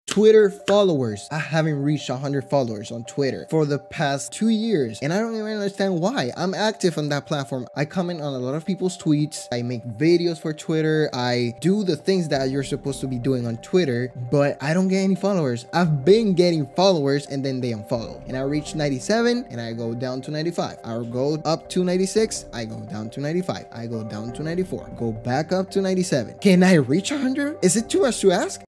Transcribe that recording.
Twitter followers. I haven't reached 100 followers on Twitter for the past 2 years, and I don't even understand why. I'm active on that platform. I comment on a lot of people's tweets. I make videos for Twitter. I do the things that you're supposed to be doing on Twitter, but I don't get any followers. I've been getting followers and then they unfollow, and I reach 97 and I go down to 95. I'll go up to 96. I go down to 95. I go down to 94. Go back up to 97. Can I reach 100? Is it too much to ask?